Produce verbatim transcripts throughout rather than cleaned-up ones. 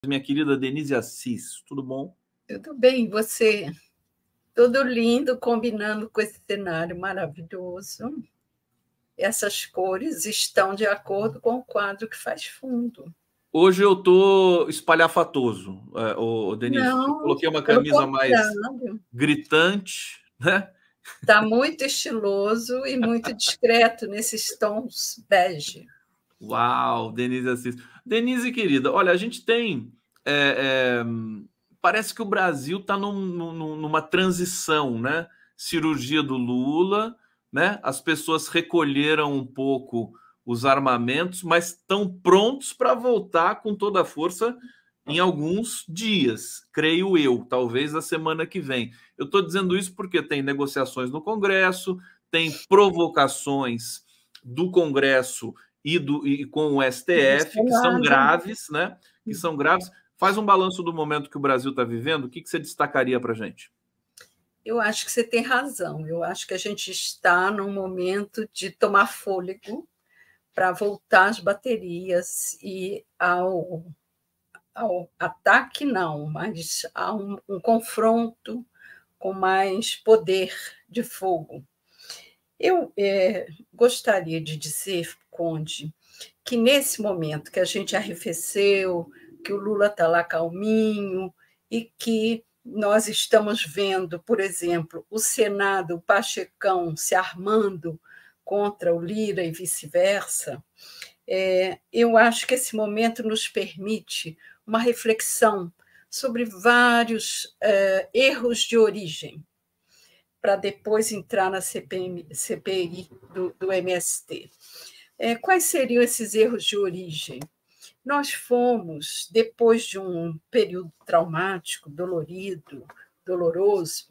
Minha querida Denise Assis, tudo bom? Tudo bem, você? Tudo lindo, combinando com esse cenário maravilhoso. Essas cores estão de acordo com o quadro que faz fundo. Hoje eu tô espalhafatoso, é, ô, Denise. Eu Não, coloquei uma pelo camisa mais contrário. gritante, né? Está muito estiloso e muito discreto nesses tons bege. Uau, Denise Assis. Denise, querida, olha, a gente tem. é, é, parece que o Brasil está num, num, numa transição, né? Cirurgia do Lula, né? As pessoas recolheram um pouco os armamentos, mas estão prontos para voltar com toda a força em alguns dias, creio eu, talvez na semana que vem. Eu estou dizendo isso porque tem negociações no Congresso, tem provocações do Congresso e, do, e com o S T F, que são graves, né? Que são graves. Faz um balanço do momento que o Brasil está vivendo. O que, que você destacaria para a gente? Eu acho que você tem razão. Eu acho que a gente está num momento de tomar fôlego para voltar às baterias e ao, ao ataque, não, mas a um, um confronto com mais poder de fogo. Eu é, gostaria de dizer, Conde, que nesse momento que a gente arrefeceu, que o Lula está lá calminho e que nós estamos vendo, por exemplo, o Senado, o Pachecão se armando contra o Lira e vice-versa, é, eu acho que esse momento nos permite uma reflexão sobre vários é, erros de origem, para depois entrar na C P M, C P I do, do M S T. É, quais seriam esses erros de origem? Nós fomos, depois de um período traumático, dolorido, doloroso,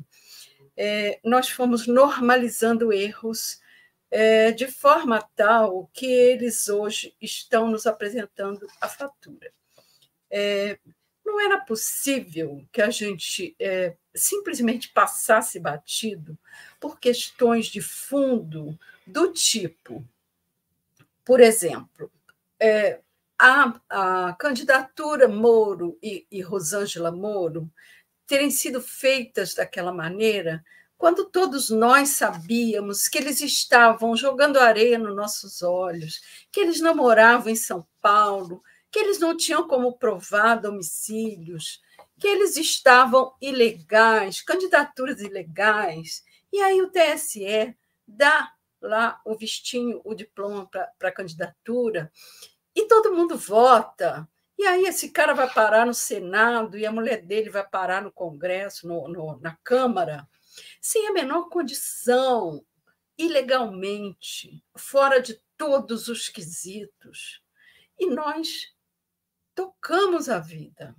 é, nós fomos normalizando erros é, de forma tal que eles hoje estão nos apresentando a fatura. É, não era possível que a gente é, simplesmente passasse batido por questões de fundo do tipo, por exemplo, é, a, a candidatura Moro e, e Rosângela Moro terem sido feitas daquela maneira, quando todos nós sabíamos que eles estavam jogando areia nos nossos olhos, que eles não moravam em São Paulo, que eles não tinham como provar domicílios, que eles estavam ilegais, candidaturas ilegais. E aí o T S E dá lá o vistinho, o diploma para a candidatura, e todo mundo vota. E aí esse cara vai parar no Senado e a mulher dele vai parar no Congresso, no, no, na Câmara, sem a menor condição, ilegalmente, fora de todos os quesitos. E nós tocamos a vida,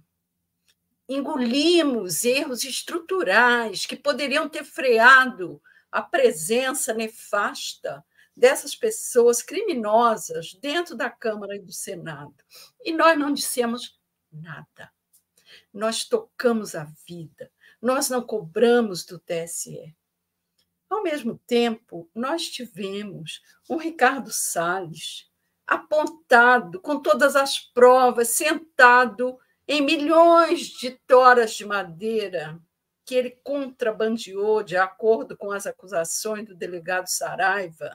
engolimos erros estruturais que poderiam ter freado a presença nefasta dessas pessoas criminosas dentro da Câmara e do Senado. E nós não dissemos nada. Nós tocamos a vida, nós não cobramos do T S E. Ao mesmo tempo, nós tivemos um Ricardo Salles apontado com todas as provas, sentado em milhões de toras de madeira que ele contrabandeou de acordo com as acusações do delegado Saraiva.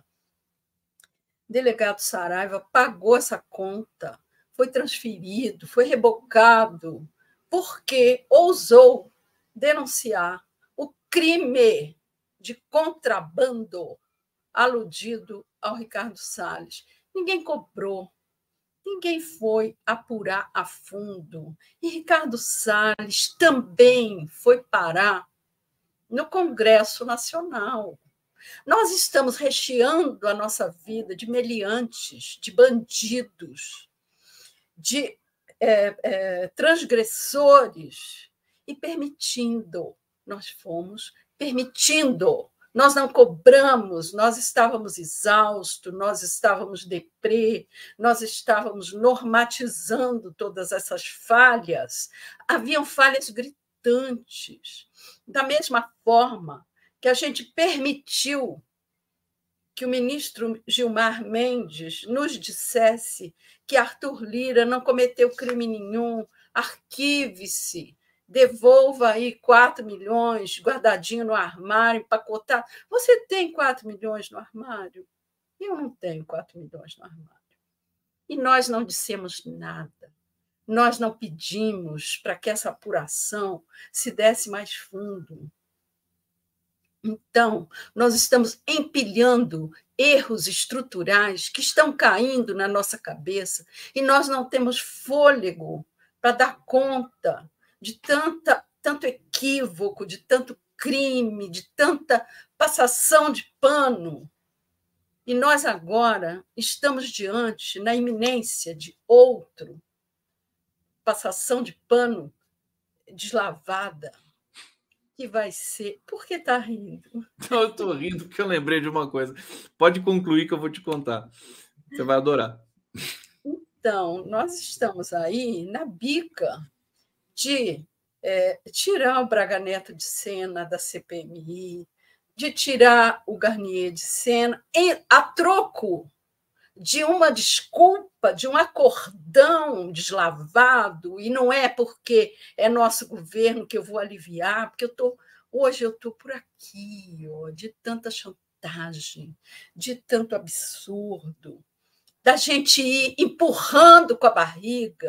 O delegado Saraiva pagou essa conta, foi transferido, foi rebocado, porque ousou denunciar o crime de contrabando aludido ao Ricardo Salles. Ninguém cobrou, ninguém foi apurar a fundo. E Ricardo Salles também foi parar no Congresso Nacional. Nós estamos recheando a nossa vida de meliantes, de bandidos, de é, é, transgressores e permitindo, nós fomos permitindo, nós não cobramos, nós estávamos exaustos, nós estávamos deprê, nós estávamos normatizando todas essas falhas. Haviam falhas gritantes. Da mesma forma que a gente permitiu que o ministro Gilmar Mendes nos dissesse que Arthur Lira não cometeu crime nenhum, arquive-se, devolva aí quatro milhões guardadinho no armário, empacotado. Você tem quatro milhões no armário? Eu não tenho quatro milhões no armário. E nós não dissemos nada. Nós não pedimos para que essa apuração se desse mais fundo. Então, nós estamos empilhando erros estruturais que estão caindo na nossa cabeça e nós não temos fôlego para dar conta de tanta, tanto equívoco, de tanto crime, de tanta passação de pano. E nós agora estamos diante, na iminência de outro passação de pano deslavada, que vai ser... Por que está rindo? Não, eu estou rindo porque eu lembrei de uma coisa. Pode concluir que eu vou te contar. Você vai adorar. Então, nós estamos aí na bica de é, tirar o Braga Neto de cena da C P M I, de tirar o Garnier de cena, em, a troco de uma desculpa, de um acordão deslavado, e não é porque é nosso governo que eu vou aliviar, porque eu tô, hoje eu estou por aqui, ó, de tanta chantagem, de tanto absurdo, da gente ir empurrando com a barriga,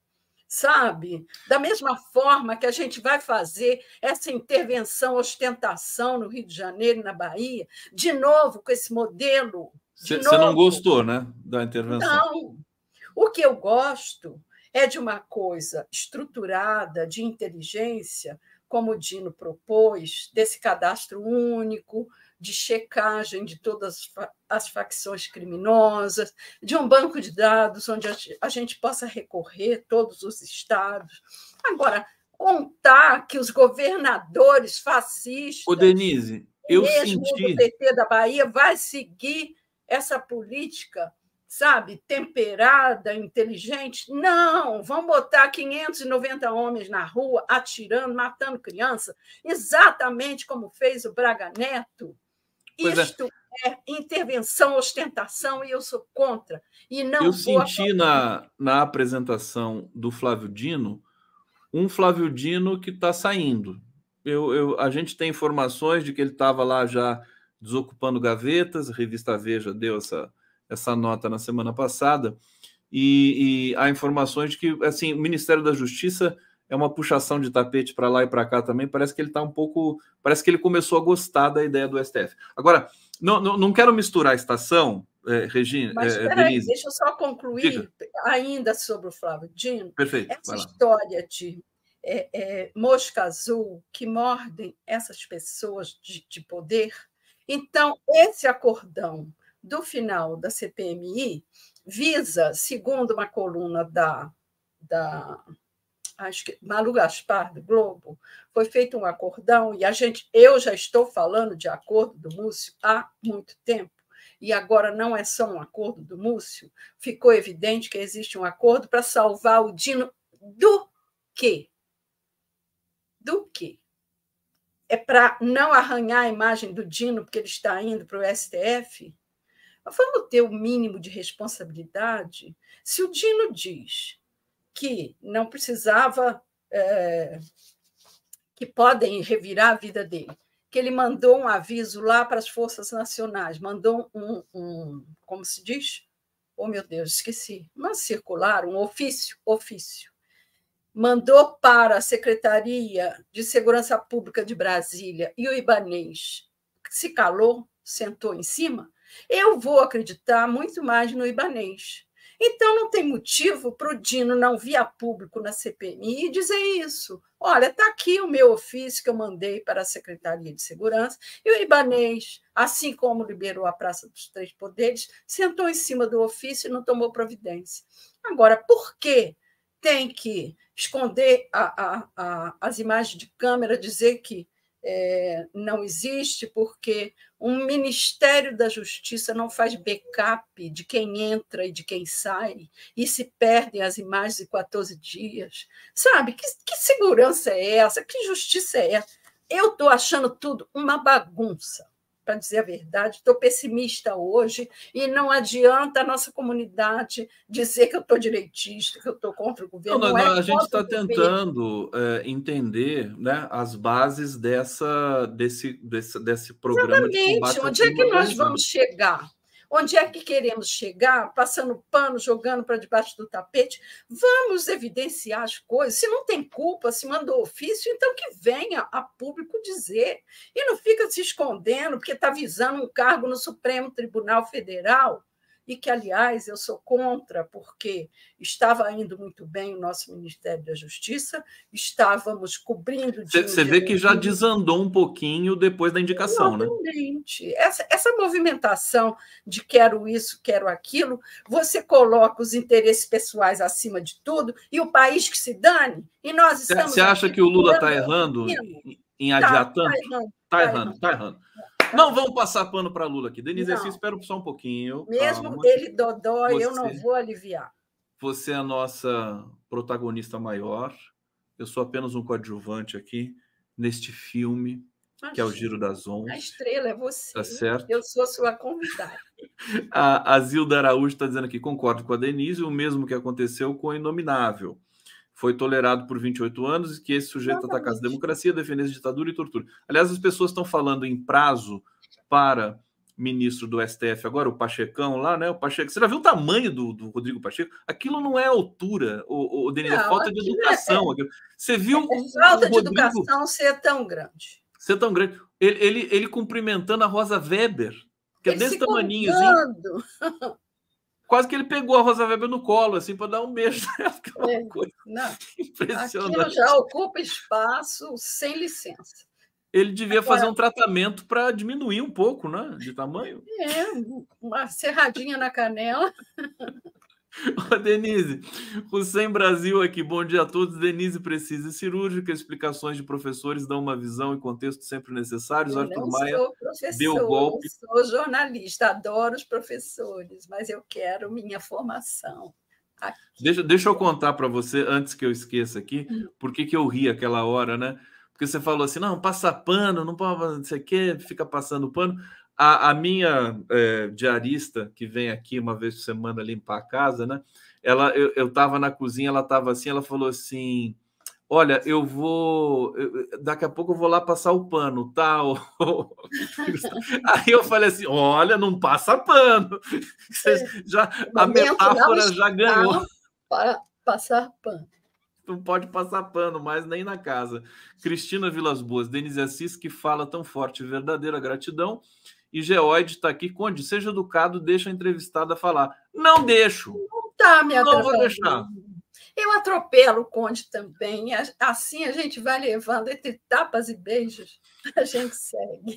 sabe? Da mesma forma que a gente vai fazer essa intervenção, ostentação no Rio de Janeiro e na Bahia, de novo com esse modelo. Você não gostou, né, da intervenção? Não. O que eu gosto é de uma coisa estruturada, de inteligência, como o Dino propôs, desse cadastro único, de checagem de todas as facções criminosas, de um banco de dados onde a gente possa recorrer, todos os estados. Agora, contar que os governadores fascistas, Ô, Denise, eu mesmo senti... do P T da Bahia, vai seguir essa política, sabe, temperada, inteligente? Não, vão botar quinhentos e noventa homens na rua, atirando, matando criança, exatamente como fez o Braga Neto. Pois Isto é. é intervenção, ostentação, e eu sou contra. E não eu vou senti na, na apresentação do Flávio Dino um Flávio Dino que está saindo. Eu, eu, a gente tem informações de que ele estava lá já desocupando gavetas, a revista Veja deu essa, essa nota na semana passada, e, e há informações de que assim, o Ministério da Justiça é uma puxação de tapete para lá e para cá também, parece que ele está um pouco, parece que ele começou a gostar da ideia do S T F. Agora, não, não, não quero misturar a estação, é, Regina, Mas é, espera aí, Denise. deixa eu só concluir. Diga. Ainda sobre o Flávio Dino. Perfeito. Essa história de é, é, mosca azul que mordem essas pessoas de, de poder. Então, esse acordão do final da C P M I visa, segundo uma coluna da, da acho que Malu Gaspar, do Globo, foi feito um acordão, e a gente, eu já estou falando de acordo do Múcio há muito tempo, e agora não é só um acordo do Múcio, ficou evidente que existe um acordo para salvar o Dino do quê? Do quê? É para não arranhar a imagem do Dino, porque ele está indo para o S T F? Vamos ter o mínimo de responsabilidade? Se o Dino diz que não precisava, é, que podem revirar a vida dele, que ele mandou um aviso lá para as Forças Nacionais, mandou um, um como se diz? Oh, meu Deus, esqueci, uma circular, um ofício, ofício. Mandou para a Secretaria de Segurança Pública de Brasília e o Ibanez se calou, sentou em cima, eu vou acreditar muito mais no Ibanez. Então, não tem motivo para o Dino não vir a público na C P M I e dizer isso. Olha, está aqui o meu ofício que eu mandei para a Secretaria de Segurança, e o Ibanez, assim como liberou a Praça dos Três Poderes, sentou em cima do ofício e não tomou providência. Agora, por que tem que esconder a, a, a, as imagens de câmera, dizer que é, não existe, porque um Ministério da Justiça não faz backup de quem entra e de quem sai, e se perdem as imagens em quatorze dias? Sabe? Que, que segurança é essa? Que justiça é essa? Eu estou achando tudo uma bagunça. para dizer a verdade. Estou pessimista hoje e não adianta a nossa comunidade dizer que eu estou direitista, que eu estou contra o governo. Não, Não, não, é a gente contra está o governo. tentando é, entender, né, as bases dessa, desse, desse, desse programa de Exatamente. combate ao Onde é crime que nós organizado. vamos chegar? Onde é que queremos chegar? Passando pano, jogando para debaixo do tapete? Vamos evidenciar as coisas. Se não tem culpa, se mandou ofício, então que venha a público dizer. E não fica se escondendo porque está visando um cargo no Supremo Tribunal Federal, e que, aliás, eu sou contra, porque estava indo muito bem o nosso Ministério da Justiça, estávamos cobrindo... Você vê que já desandou um pouquinho depois da indicação, né? Exatamente. Essa, essa movimentação de quero isso, quero aquilo, você coloca os interesses pessoais acima de tudo e o país que se dane, e nós estamos... Você acha que o Lula está errando em adiar tanto? Está errando. Está errando, está errando. Não vamos passar pano para Lula aqui. Denise, assim, espera só um pouquinho. Mesmo calma. ele dodói, Você, eu não vou aliviar. Você é a nossa protagonista maior. Eu sou apenas um coadjuvante aqui neste filme, que é o Giro das Onze. A estrela é você. Tá certo? Eu sou sua convidada. A, a Zilda Araújo está dizendo aqui, concordo com a Denise, o mesmo que aconteceu com o Inominável. Foi tolerado por vinte e oito anos e que esse sujeito atacasse a democracia, defendesse ditadura e tortura. Aliás, as pessoas estão falando em prazo para ministro do S T F agora, o Pachecão lá, né? O Pacheco. Você já viu o tamanho do, do Rodrigo Pacheco? Aquilo não é altura, o, o Denise, é falta de educação. É, você viu é o, falta o de Rodrigo educação ser tão grande. Ser tão grande. Ele, ele, ele cumprimentando a Rosa Weber, que é desse tamaninho assim. Quase que ele pegou a Rosa Weber no colo, assim, para dar um beijo. É, coisa não, impressionante. Aquilo já ocupa espaço sem licença. Ele devia Agora, fazer um tratamento para diminuir um pouco, né, de tamanho. É, uma serradinha na canela. Ô, Denise, Hussein Brasil aqui, bom dia a todos. Denise precisa cirúrgica, explicações de professores dão uma visão e contexto sempre necessários. Eu Arthur não Maia sou professor, deu o golpe. Eu sou jornalista, adoro os professores, mas eu quero minha formação. Deixa, deixa eu contar para você, antes que eu esqueça aqui, hum. por que, que eu ri aquela hora, né? Porque você falou assim, não, passa pano, não pode, não sei o quê, fica passando pano. A, a minha é, diarista, que vem aqui uma vez por semana limpar a casa, né? Ela, eu estava na cozinha, ela estava assim, ela falou assim, olha, eu vou... Eu, daqui a pouco eu vou lá passar o pano, tá? Aí eu falei assim, olha, não passa pano. Já, a metáfora já ganhou. Para passar pano. Não pode passar pano mais nem na casa. Cristina Vilas Boas, Denise Assis, que fala tão forte, verdadeira gratidão. E Geoide está aqui. Conde, seja educado, deixa a entrevistada falar. Não deixo. Não está me atrapalhando. Não vou deixar. Eu atropelo o Conde também. Assim a gente vai levando entre tapas e beijos. A gente segue.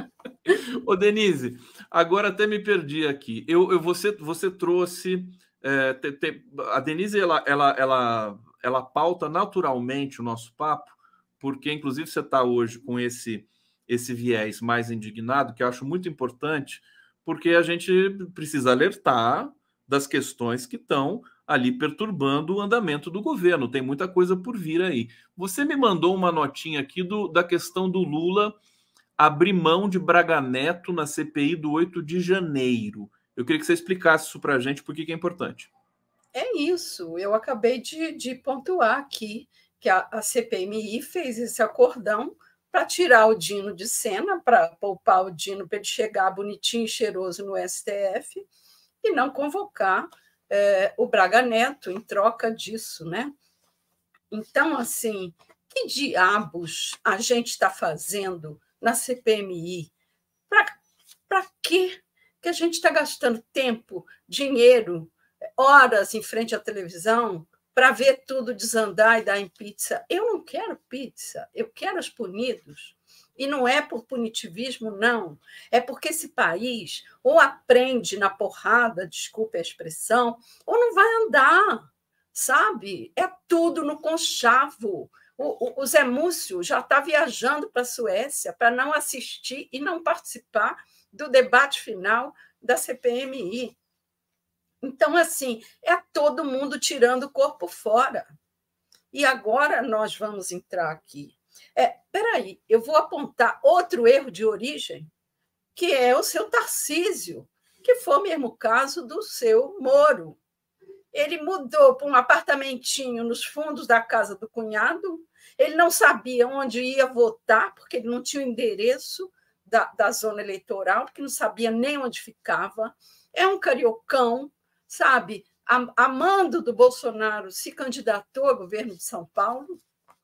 Ô, Denise, agora até me perdi aqui. Eu, eu, você, você trouxe... É, te, te, a Denise, ela... ela, ela ela pauta naturalmente o nosso papo, porque, inclusive, você está hoje com esse, esse viés mais indignado, que eu acho muito importante, porque a gente precisa alertar das questões que estão ali perturbando o andamento do governo. Tem muita coisa por vir aí. Você me mandou uma notinha aqui do, da questão do Lula abrir mão de Braga Neto na C P I do oito de janeiro. Eu queria que você explicasse isso para a gente, porque que é importante. É isso, eu acabei de, de pontuar aqui que a, a C P M I fez esse acordão para tirar o Dino de cena, para poupar o Dino para ele chegar bonitinho e cheiroso no S T F e não convocar é, o Braga Neto em troca disso, né? Então, assim, que diabos a gente está fazendo na C P M I? Para quê que a gente está gastando tempo, dinheiro, horas em frente à televisão para ver tudo desandar e dar em pizza? Eu não quero pizza, eu quero os punidos. E não é por punitivismo, não. É porque esse país ou aprende na porrada, desculpe a expressão, ou não vai andar, sabe? É tudo no conchavo. O, o, o Zé Múcio já está viajando para a Suécia para não assistir e não participar do debate final da C P M I. Então, assim, é todo mundo tirando o corpo fora. E agora nós vamos entrar aqui. É, peraí, eu vou apontar outro erro de origem. que é o seu Tarcísio, que foi o mesmo caso do seu Moro. Ele mudou para um apartamentinho nos fundos da casa do cunhado, ele não sabia onde ia votar, porque ele não tinha o endereço da, da zona eleitoral, porque não sabia nem onde ficava. É um cariocão, sabe? Amando do Bolsonaro, se candidatou ao governo de São Paulo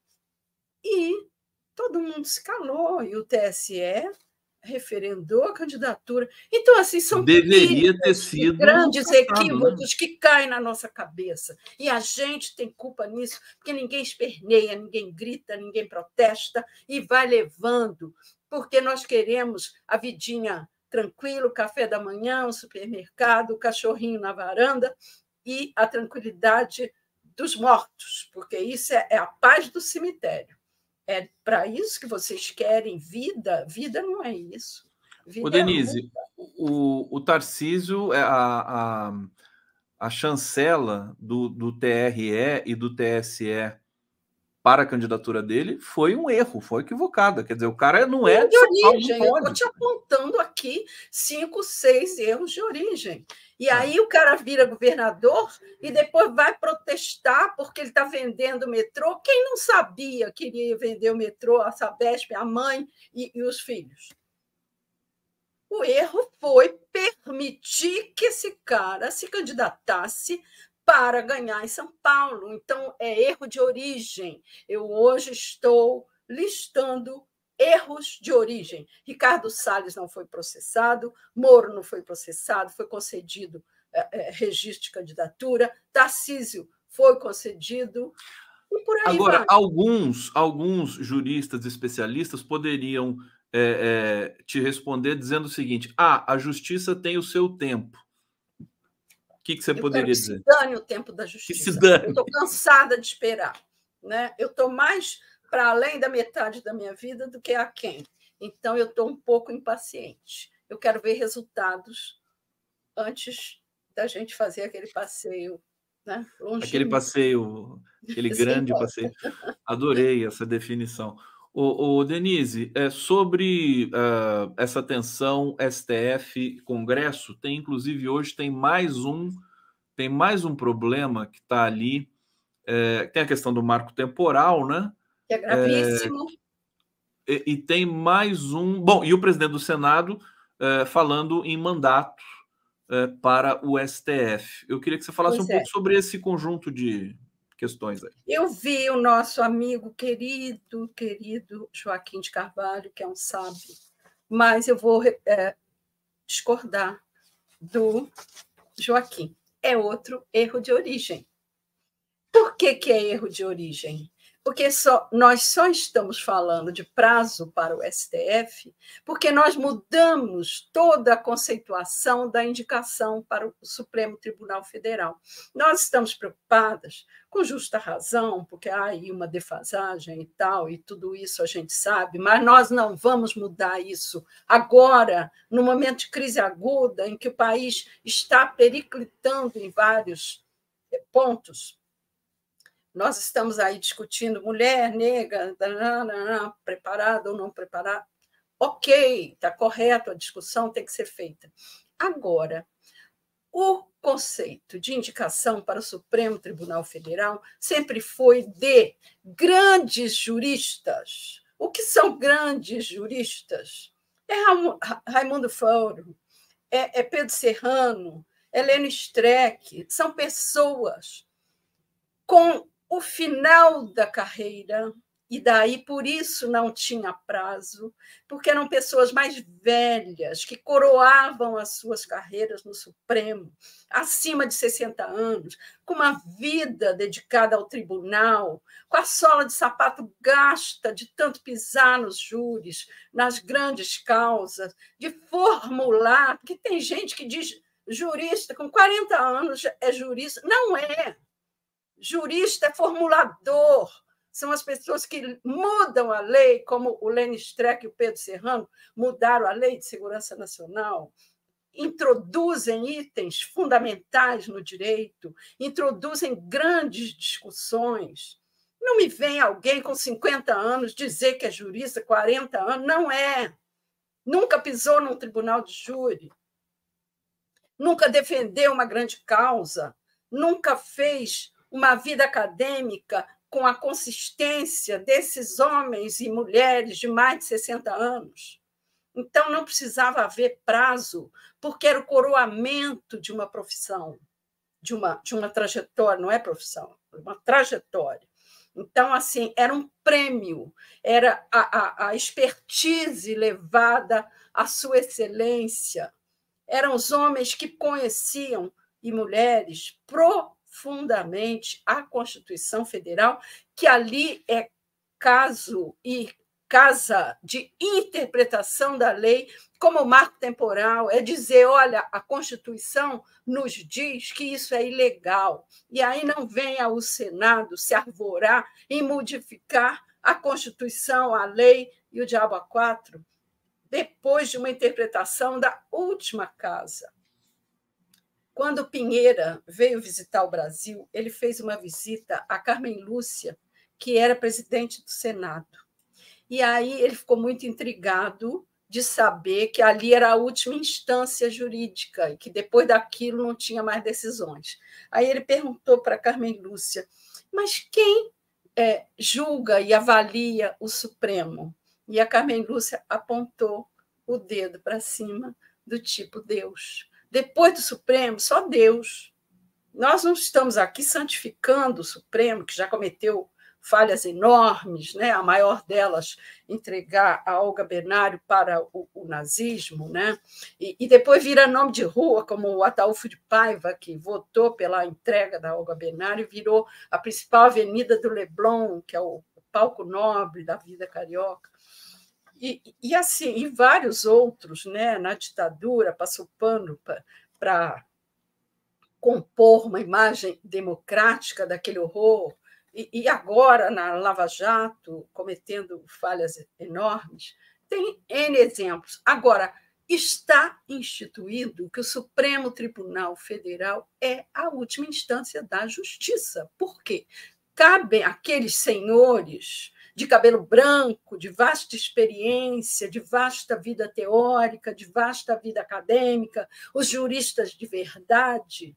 e todo mundo se calou, e o T S E referendou a candidatura. Então, assim, são deveria ter sido grandes passado, equívocos, né? Que caem na nossa cabeça. E a gente tem culpa nisso, porque ninguém esperneia, ninguém grita, ninguém protesta, e vai levando, porque nós queremos a vidinha tranquila, o café da manhã, o supermercado, o cachorrinho na varanda e a tranquilidade dos mortos, porque isso é a paz do cemitério. É para isso que vocês querem vida? Vida não é isso. Vida Ô, Denise, é o, o Tarcísio, a, a, a chancela do, do T R E e do T S E para a candidatura dele foi um erro, foi equivocada. Quer dizer, o cara não é de origem. Paulo, eu estou te apontando aqui cinco, seis erros de origem. E aí o cara vira governador e depois vai protestar porque ele está vendendo o metrô. Quem não sabia que iria vender o metrô, a Sabesp, a mãe e, e os filhos? O erro foi permitir que esse cara se candidatasse para ganhar em São Paulo. Então, é erro de origem. Eu hoje estou listando erros de origem. Ricardo Salles não foi processado, Moro não foi processado, foi concedido é, é, registro de candidatura, Tarcísio foi concedido, e por aí Agora, vai. alguns, alguns juristas especialistas poderiam é, é, te responder dizendo o seguinte: ah, a justiça tem o seu tempo. O que, que você eu poderia quero que dizer? Se dane o tempo da justiça. Que se dane. Eu estou cansada de esperar. Né? Eu estou mais para além da metade da minha vida do que a quem. Então, eu estou um pouco impaciente. Eu quero ver resultados antes da gente fazer aquele passeio. Né? Aquele passeio, aquele grande passeio. Adorei essa definição. O, o Denise, é, sobre uh, essa tensão S T F Congresso, tem inclusive hoje tem mais um tem mais um problema que está ali. É, tem a questão do marco temporal, né? Que é gravíssimo. É, e, e tem mais um. Bom, e o presidente do Senado é, falando em mandato é, para o S T F. Eu queria que você falasse Pois um é. pouco sobre esse conjunto de questões aí. Eu vi o nosso amigo querido, querido Joaquim de Carvalho, que é um sábio, mas eu vou é, discordar do Joaquim. É outro erro de origem. Por que, que é erro de origem? Porque só, nós só estamos falando de prazo para o S T F porque nós mudamos toda a conceituação da indicação para o Supremo Tribunal Federal. Nós estamos preocupadas, com justa razão, porque há aí uma defasagem e tal, e tudo isso a gente sabe, mas nós não vamos mudar isso agora, no momento de crise aguda, em que o país está periclitando em vários pontos. Nós estamos aí discutindo mulher, negra, preparada ou não preparada. Ok, está correto, a discussão tem que ser feita. Agora, o conceito de indicação para o Supremo Tribunal Federal sempre foi de grandes juristas. O que são grandes juristas? É Raimundo Fauro, é Pedro Serrano, é Lênin Streck, são pessoas com o final da carreira, e daí por isso não tinha prazo, porque eram pessoas mais velhas, que coroavam as suas carreiras no Supremo, acima de sessenta anos, com uma vida dedicada ao tribunal, com a sola de sapato gasta de tanto pisar nos júris, nas grandes causas, de formular, porque tem gente que diz jurista, com quarenta anos é jurista. Não é. Jurista é formulador, são as pessoas que mudam a lei, como o Lênin Streck e o Pedro Serrano mudaram a Lei de Segurança Nacional, introduzem itens fundamentais no direito, introduzem grandes discussões. Não me vem alguém com cinquenta anos dizer que é jurista, quarenta anos, não é. nunca pisou num tribunal de júri, nunca defendeu uma grande causa, nunca fez uma vida acadêmica com a consistência desses homens e mulheres de mais de sessenta anos. Então, não precisava haver prazo, porque era o coroamento de uma profissão, de uma, de uma trajetória, não é profissão, é uma trajetória. Então, assim, era um prêmio, era a, a, a expertise levada à sua excelência. Eram os homens que conheciam, e mulheres, profundamente a Constituição Federal, que ali é caso e casa de interpretação da lei como marco temporal, é dizer, olha, a Constituição nos diz que isso é ilegal, e aí não venha o Senado se arvorar em modificar a Constituição, a lei e o diabo a quatro, depois de uma interpretação da última casa. Quando Pinheira veio visitar o Brasil, ele fez uma visita a Carmen Lúcia, que era presidente do Senado. E aí ele ficou muito intrigado de saber que ali era a última instância jurídica e que depois daquilo não tinha mais decisões. Aí ele perguntou para Carmen Lúcia, mas quem é, julga e avalia o Supremo? E a Carmen Lúcia apontou o dedo para cima, do tipo Deus. Depois do Supremo, só Deus. Nós não estamos aqui santificando o Supremo, que já cometeu falhas enormes, né? A maior delas, entregar a Olga Benário para o, o nazismo, né? E, e depois vira nome de rua, como o Ataúfo de Paiva, que votou pela entrega da Olga Benário, virou a principal avenida do Leblon, que é o palco nobre da vida carioca. E, e assim, e vários outros, né? Na ditadura, passou pano para compor uma imagem democrática daquele horror. E agora, na Lava Jato, cometendo falhas enormes, tem N exemplos. Agora, está instituído que o Supremo Tribunal Federal é a última instância da justiça. Por quê? Cabem aqueles senhores de cabelo branco, de vasta experiência, de vasta vida teórica, de vasta vida acadêmica, os juristas de verdade,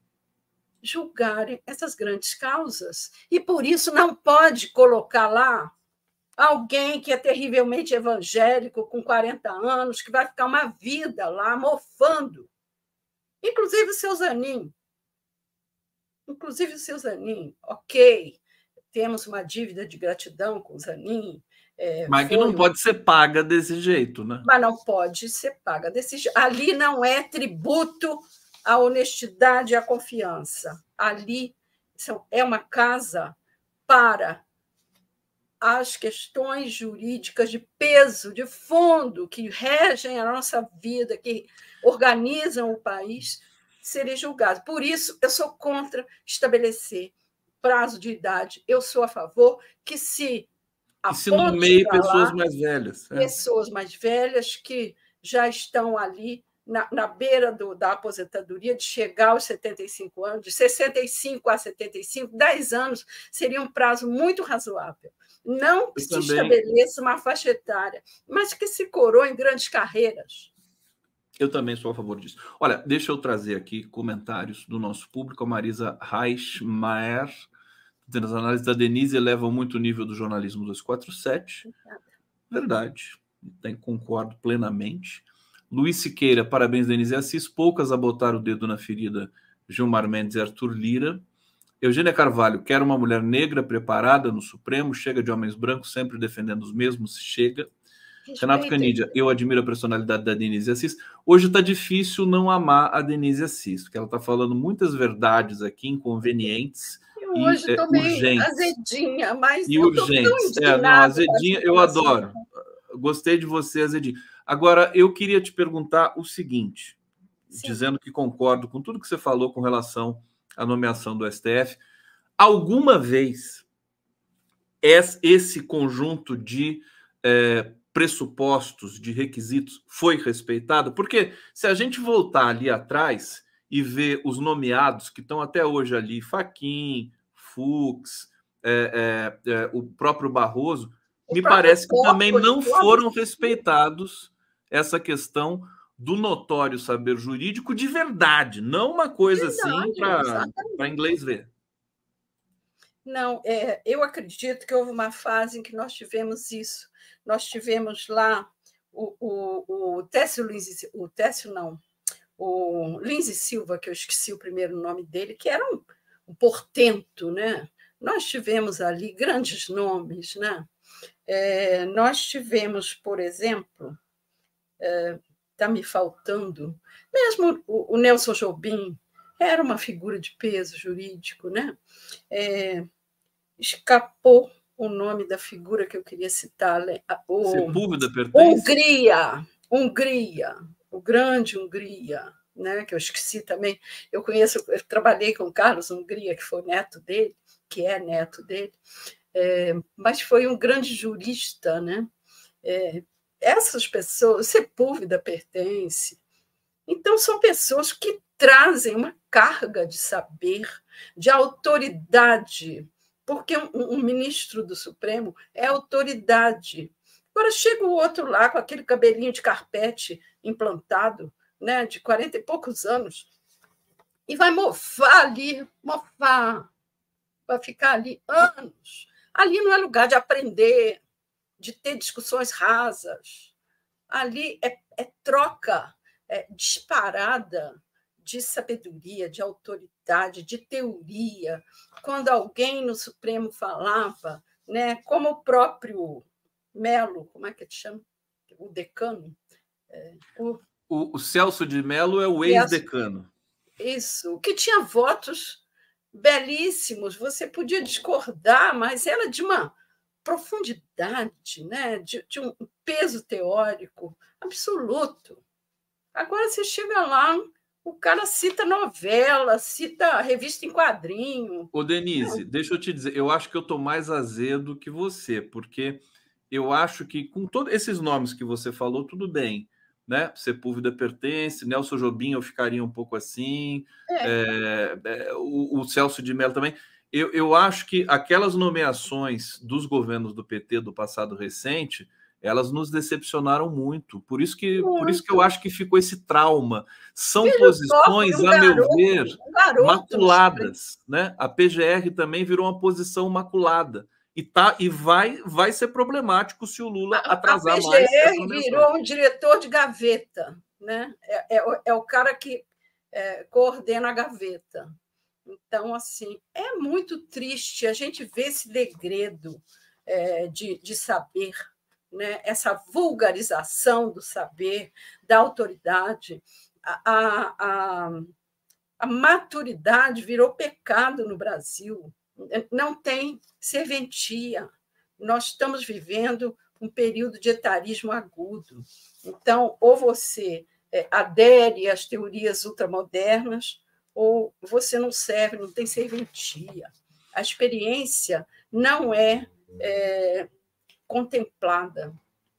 julgarem essas grandes causas. E, por isso, não pode colocar lá alguém que é terrivelmente evangélico, com quarenta anos, que vai ficar uma vida lá mofando. Inclusive o seu Zanin. Inclusive o seu Zanin. Ok, temos uma dívida de gratidão com o Zanin. É, Mas que não um... pode ser paga desse jeito, né? Mas não pode ser paga desse jeito. Ali não é tributo a honestidade e a confiança. Ali é uma casa para as questões jurídicas de peso, de fundo, que regem a nossa vida, que organizam o país, serem julgados. Por isso, eu sou contra estabelecer prazo de idade. Eu sou a favor que se que se nomeie pessoas mais velhas. É. Pessoas mais velhas que já estão ali Na, na beira do, da aposentadoria, de chegar aos setenta e cinco anos, de sessenta e cinco a setenta e cinco, dez anos seria um prazo muito razoável. Não que se também... estabeleça uma faixa etária, mas que se coroe em grandes carreiras. Eu também sou a favor disso. Olha, deixa eu trazer aqui comentários do nosso público. A Marisa Reichmaier, dizendo as análises da Denise elevam muito o nível do jornalismo duzentos e quarenta e sete. Verdade, tem, concordo plenamente. Luiz Siqueira, parabéns, Denise Assis. Poucas a botar o dedo na ferida, Gilmar Mendes e Arthur Lira. Eugênia Carvalho, quer uma mulher negra preparada no Supremo, chega de homens brancos sempre defendendo os mesmos, se chega. Respeito. Renato Canidia, eu admiro a personalidade da Denise Assis. Hoje está difícil não amar a Denise Assis, porque ela está falando muitas verdades aqui, inconvenientes eu e hoje é, urgentes. Azedinha, mas e urgentes. É, não, azedinha eu adoro. Gostei de você, azedinha. Agora, eu queria te perguntar o seguinte, Sim. dizendo que concordo com tudo que você falou com relação à nomeação do S T F. Alguma vez esse conjunto de é, pressupostos, de requisitos foi respeitado? Porque se a gente voltar ali atrás e ver os nomeados que estão até hoje ali, Fachin, Fux, é, é, é, o próprio Barroso, o me próprio parece que também não foram respeitados essa questão do notório saber jurídico de verdade, não uma coisa assim para inglês ver. Não, é, eu acredito que houve uma fase em que nós tivemos isso. Nós tivemos lá o, o, o Técio Lins, o Técio não, o Lins e Silva, que eu esqueci o primeiro nome dele, que era um, um portento, né? Nós tivemos ali grandes nomes, né? É, nós tivemos, por exemplo, está é, me faltando, mesmo o, o Nelson Jobim era uma figura de peso jurídico, né? É, escapou o nome da figura que eu queria citar. O, Sepúlveda pertence? Hungria, Hungria, o grande Hungria, né, que eu esqueci também. Eu conheço, eu trabalhei com o Carlos Hungria, que foi neto dele, que é neto dele, é, mas foi um grande jurista, né? É, essas pessoas, Sepúlveda pertence. Então, são pessoas que trazem uma carga de saber, de autoridade, porque um, um ministro do Supremo é autoridade. Agora chega o outro lá com aquele cabelinho de carpete implantado, né, de quarenta e poucos anos, e vai mofar ali, mofar, vai ficar ali anos. Ali não é lugar de aprender, de ter discussões rasas. Ali é, é troca é, disparada de sabedoria, de autoridade, de teoria. Quando alguém no Supremo falava, né, como o próprio Melo, como é que ele chama? O decano? É, o... O, o Celso de Mello é o ex-decano. Isso, que tinha votos belíssimos, você podia discordar, mas era de uma profundidade, né? de, de um peso teórico absoluto. Agora você chega lá, o cara cita novela, cita revista em quadrinho. Ô, Denise, Não. deixa eu te dizer, eu acho que eu estou mais azedo que você, porque eu acho que com todos esses nomes que você falou, tudo bem, né? Sepúlveda pertence, Nelson Jobim eu ficaria um pouco assim, é. É, é, o, o Celso de Mello também. Eu, eu acho que aquelas nomeações dos governos do P T do passado recente, elas nos decepcionaram muito. Por isso que, muito. Por isso que eu acho que ficou esse trauma. São Veja posições, um a garoto, meu ver, um maculadas. Né? A P G R também virou uma posição maculada. E, tá, e vai, vai ser problemático se o Lula a, atrasar a mais. A P G R virou um diretor de gaveta. Né? É, é, é o cara que é, coordena a gaveta. Então, assim, é muito triste a gente ver esse degredo é, de, de saber, né? Essa vulgarização do saber, da autoridade. A, a, a, a maturidade virou pecado no Brasil. Não tem serventia. Nós estamos vivendo um período de etarismo agudo. Então, ou você é, adere às teorias ultramodernas, ou você não serve, não tem serventia. A experiência não é, é contemplada.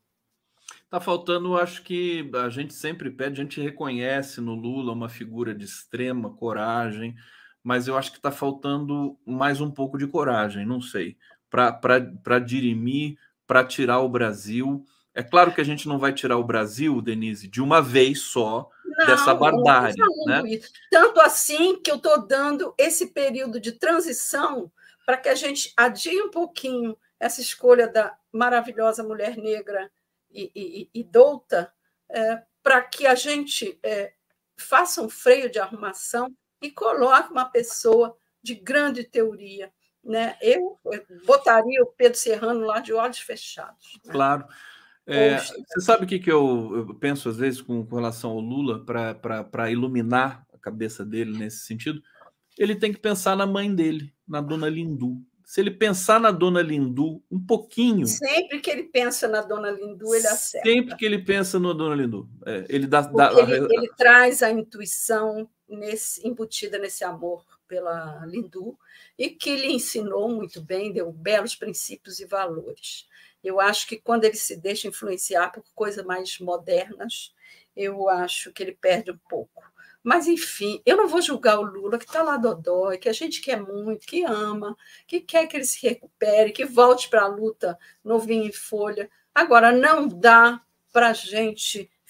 Está faltando, acho que a gente sempre pede, a gente reconhece no Lula uma figura de extrema coragem, mas eu acho que está faltando mais um pouco de coragem, não sei, para dirimir, para tirar o Brasil. É claro que a gente não vai tirar o Brasil, Denise, de uma vez só, não, dessa barbárie. Não né? Tanto assim que eu estou dando esse período de transição para que a gente adie um pouquinho essa escolha da maravilhosa mulher negra e, e, e douta, é, para que a gente é, faça um freio de arrumação e coloque uma pessoa de grande teoria. Né? Eu botaria o Pedro Serrano lá de olhos fechados. Né? Claro. É, você sabe o que, que eu, eu penso, às vezes, com, com relação ao Lula, para iluminar a cabeça dele nesse sentido? Ele tem que pensar na mãe dele, na dona Lindu. Se ele pensar na dona Lindu um pouquinho... Sempre que ele pensa na dona Lindu, ele acerta. Sempre que ele pensa na dona Lindu. É, ele, dá, dá ele, a... ele traz a intuição nesse, embutida nesse amor pela Lindu e que lhe ensinou muito bem, deu belos princípios e valores. Eu acho que quando ele se deixa influenciar por coisas mais modernas, eu acho que ele perde um pouco. Mas, enfim, eu não vou julgar o Lula, que está lá dodói, que a gente quer muito, que ama, que quer que ele se recupere, que volte para a luta novinho em folha. Agora, não dá para a gente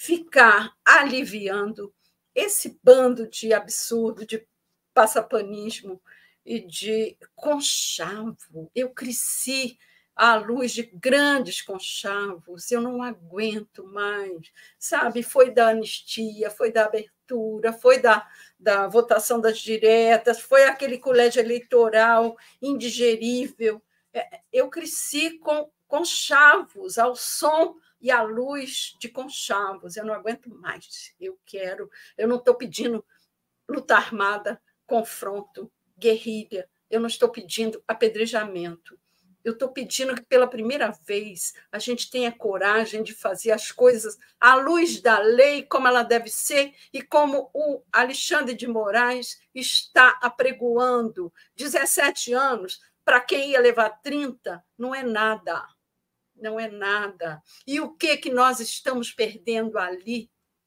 ficar aliviando esse bando de absurdo, de passapanismo e de conchavo. Eu cresci à luz de grandes conchavos, eu não aguento mais, sabe? Foi da anistia, foi da abertura, foi da, da votação das diretas, foi aquele colégio eleitoral indigerível. Eu cresci com conchavos, ao som e à luz de conchavos. Eu não aguento mais. Eu quero, eu não estou pedindo luta armada, confronto, guerrilha. Eu não estou pedindo apedrejamento. Eu estou pedindo que, pela primeira vez, a gente tenha coragem de fazer as coisas à luz da lei, como ela deve ser, e como o Alexandre de Moraes está apregoando. dezessete anos, para quem ia levar trinta, não é nada. Não é nada. E o que, que nós estamos perdendo ali?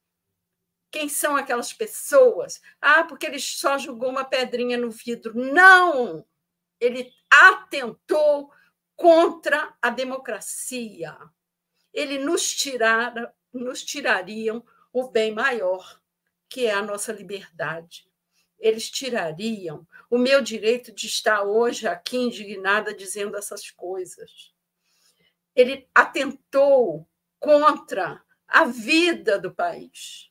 Quem são aquelas pessoas? Ah, porque ele só jogou uma pedrinha no vidro. Não! Ele atentou contra a democracia. Ele nos, tirara, nos tirariam o bem maior, que é a nossa liberdade. Eles tirariam o meu direito de estar hoje aqui indignada dizendo essas coisas. Ele atentou contra a vida do país.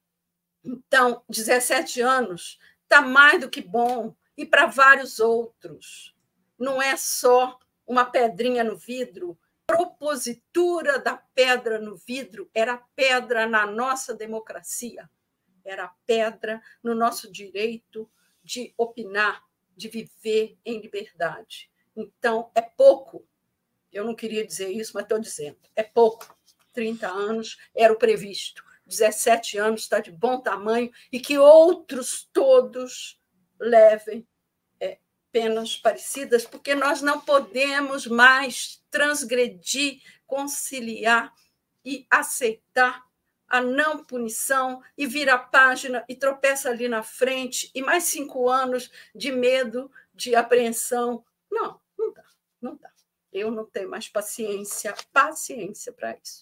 Então, dezessete anos está mais do que bom, e para vários outros. Não é só uma pedrinha no vidro. A propositura da pedra no vidro era pedra na nossa democracia, era pedra no nosso direito de opinar, de viver em liberdade. Então, é pouco. Eu não queria dizer isso, mas estou dizendo. É pouco. trinta anos era o previsto. dezessete anos está de bom tamanho, e que outros todos levem é, penas parecidas, porque nós não podemos mais transgredir, conciliar e aceitar a não punição e vira a página e tropeça ali na frente, e mais cinco anos de medo, de apreensão. Não, não dá, não dá. Eu não tenho mais paciência, paciência para isso.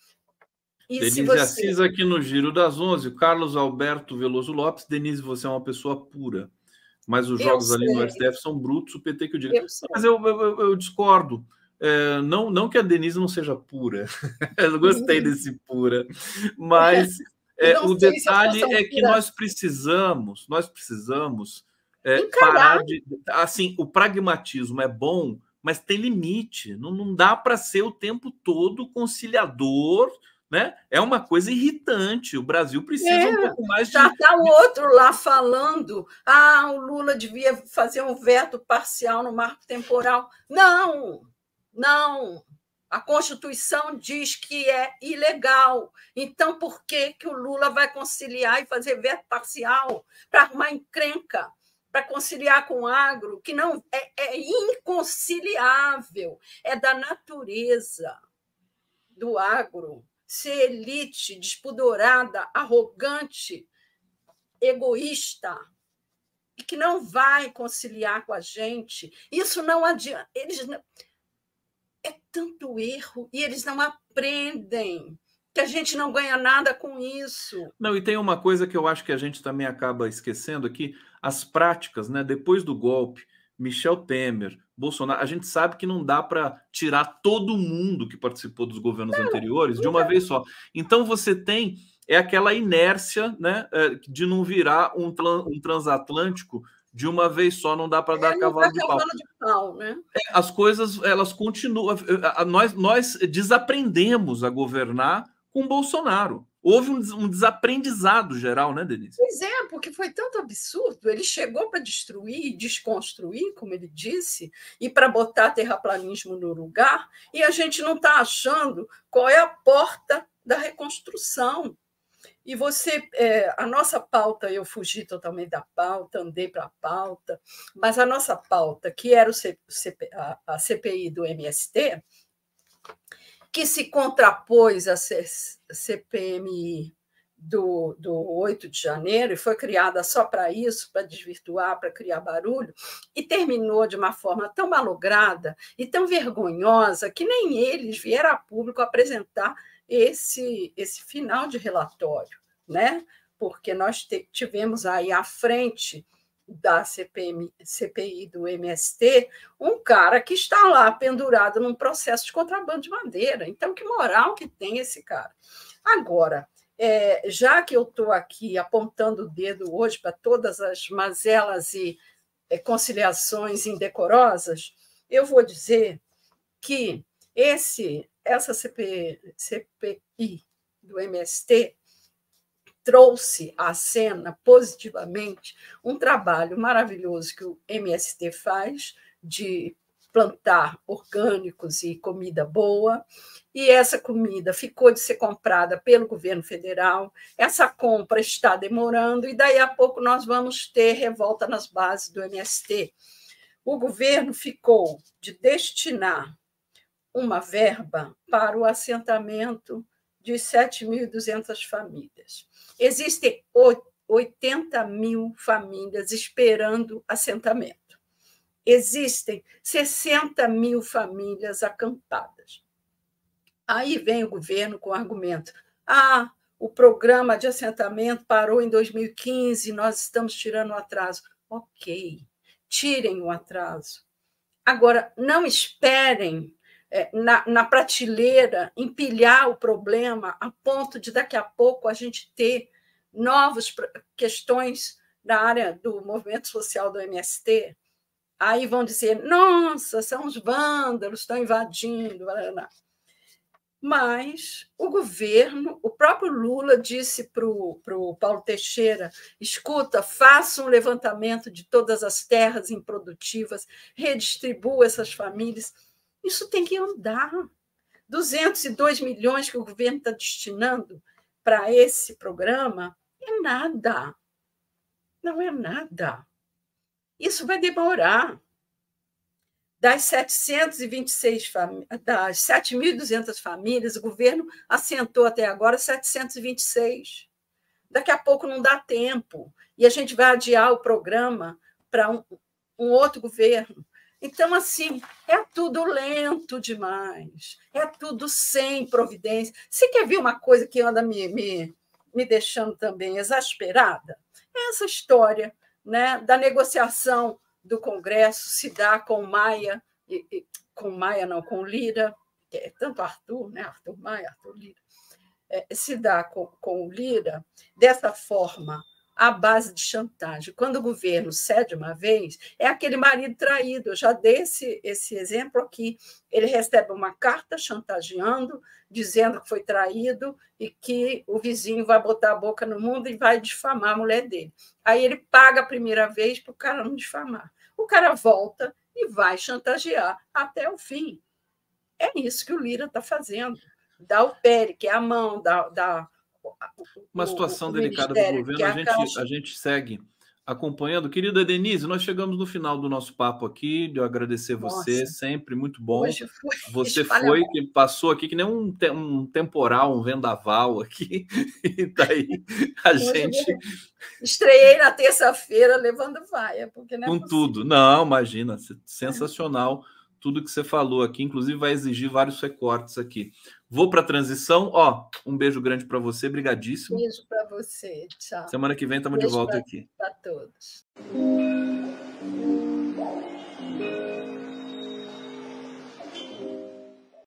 E Denise você... Assis aqui no Giro das Onze, Carlos Alberto Veloso Lopes. Denise, você é uma pessoa pura, mas os jogos ali no S T F são brutos, o P T que eu digo. Eu mas eu, eu, eu discordo. É, não, não que a Denise não seja pura, eu gostei desse pura, mas é, o detalhe é que nós precisamos, nós precisamos é, parar de... Assim, o pragmatismo é bom, mas tem limite. Não, não dá para ser o tempo todo conciliador, né? É uma coisa irritante. O Brasil precisa é, um pouco mais de... Já está o outro lá falando, ah, o Lula devia fazer um veto parcial no marco temporal. Não, não. A Constituição diz que é ilegal. Então, por que, que o Lula vai conciliar e fazer veto parcial para arrumar encrenca? Para conciliar com o agro, que não é, é inconciliável, é da natureza do agro ser elite, despudorada, arrogante, egoísta, e que não vai conciliar com a gente. Isso não adianta. Eles não... É tanto erro, e eles não aprendem, que a gente não ganha nada com isso. Não, e tem uma coisa que eu acho que a gente também acaba esquecendo aqui, as práticas, né? Depois do golpe, Michel Temer, Bolsonaro, a gente sabe que não dá para tirar todo mundo que participou dos governos não, anteriores de uma não. vez só. Então você tem é aquela inércia, né, de não virar um, um transatlântico de uma vez só, não dá para dar é, cavalo, de, cavalo pau. de pau. Né? As coisas elas continuam. Nós, nós desaprendemos a governar com Bolsonaro. Houve um, um desaprendizado geral, né, Denise? Pois é, porque foi tanto absurdo. Ele chegou para destruir, desconstruir, como ele disse, e para botar terraplanismo no lugar, e a gente não está achando qual é a porta da reconstrução. E você, é, a nossa pauta, eu fugi totalmente da pauta, andei para a pauta, mas a nossa pauta, que era o C, C, a, a C P I do M S T, que se contrapôs à C P M I do, do oito de janeiro, e foi criada só para isso, para desvirtuar, para criar barulho, e terminou de uma forma tão malograda e tão vergonhosa que nem eles vieram a público apresentar esse, esse final de relatório, né? Porque nós te, tivemos aí à frente da C P M, C P I do M S T um cara que está lá pendurado num processo de contrabando de madeira. Então, que moral que tem esse cara? Agora, é, já que eu estou aqui apontando o dedo hoje para todas as mazelas e é, conciliações indecorosas, eu vou dizer que esse, essa C P, C P I do M S T trouxe à cena positivamente um trabalho maravilhoso que o M S T faz de plantar orgânicos e comida boa, e essa comida ficou de ser comprada pelo governo federal, essa compra está demorando, e daí a pouco nós vamos ter revolta nas bases do M S T. O governo ficou de destinar uma verba para o assentamento de sete mil e duzentas famílias. Existem oitenta mil famílias esperando assentamento. Existem sessenta mil famílias acampadas. Aí vem o governo com o argumento: ah, o programa de assentamento parou em dois mil e quinze, nós estamos tirando o atraso. Ok, tirem o atraso. Agora, não esperem é, na, na prateleira empilhar o problema a ponto de daqui a pouco a gente ter novas questões na área do movimento social do M S T. Aí vão dizer, nossa, são os vândalos, estão invadindo. Mas o governo, o próprio Lula disse para o Paulo Teixeira, escuta, faça um levantamento de todas as terras improdutivas, redistribua essas famílias. Isso tem que andar. duzentos e dois milhões que o governo está destinando para esse programa é nada. Não é nada. Isso vai demorar. Das setecentas e vinte e seis famílias, das sete mil e duzentas famílias, o governo assentou até agora setecentas e vinte e seis. Daqui a pouco não dá tempo. E a gente vai adiar o programa para um, um outro governo. Então, assim, é tudo lento demais. É tudo sem providência. Você quer ver uma coisa que anda me, me, me deixando também exasperada? É essa história, né, da negociação do Congresso se dá com Maia, e, e, com Maia não, com Lira, é, tanto Arthur, né, Arthur Maia, Arthur Lira, é, se dá com, com o Lira dessa forma, à base de chantagem. Quando o governo cede uma vez, é aquele marido traído. Eu já dei esse, esse exemplo aqui. Ele recebe uma carta chantageando, dizendo que foi traído e que o vizinho vai botar a boca no mundo e vai difamar a mulher dele. Aí ele paga a primeira vez para o cara não difamar. O cara volta e vai chantagear até o fim. É isso que o Lira está fazendo. Dá o pé, que é a mão, dá, dá uma situação delicada para o governo. A, a, gente, a gente segue acompanhando. Querida Denise, nós chegamos no final do nosso papo aqui. De eu agradecer você, Nossa. Sempre muito bom. Hoje foi você foi que passou aqui que nem um, um temporal, um vendaval aqui. E daí a Hoje gente. Estreiei na terça-feira levando vaia, porque não é com possível. Tudo. Não, imagina, sensacional. Tudo que você falou aqui, inclusive vai exigir vários recortes aqui. Vou para a transição. Ó, um beijo grande para você, brigadíssimo. Beijo para você, tchau. Semana que vem estamos de volta pra, aqui. Para todos.